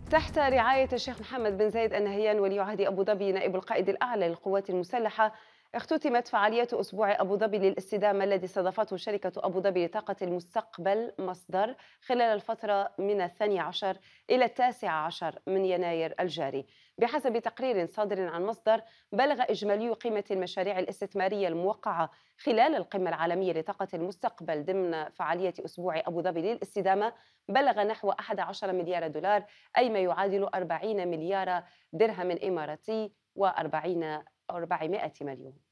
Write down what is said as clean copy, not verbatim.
تحت رعاية الشيخ محمد بن زايد النهيان ولي عهد أبو ظبي نائب القائد الأعلى للقوات المسلحة، اختتمت فعاليات أسبوع أبو ظبي للاستدامة الذي استضافته شركة أبو ظبي لطاقة المستقبل مصدر خلال الفترة من 12 إلى 19 من يناير الجاري. بحسب تقرير صادر عن مصدر، بلغ إجمالي قيمة المشاريع الاستثمارية الموقعة خلال القمة العالمية لطاقة المستقبل ضمن فعالية أسبوع أبو ظبي للاستدامة بلغ نحو 11 مليار دولار، أي ما يعادل 40 مليار درهم إماراتي و40 400 مليون.